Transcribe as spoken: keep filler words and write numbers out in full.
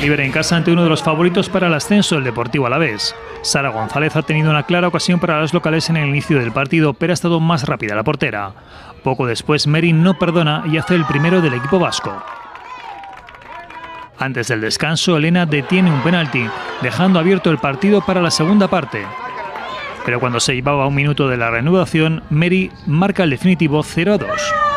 Líder en casa ante uno de los favoritos para el ascenso, el Deportivo Alavés. Sara González ha tenido una clara ocasión para los locales en el inicio del partido, pero ha estado más rápida la portera. Poco después, Meri no perdona y hace el primero del equipo vasco. Antes del descanso, Elena detiene un penalti, dejando abierto el partido para la segunda parte. Pero cuando se llevaba un minuto de la reanudación, Meri marca el definitivo cero a dos.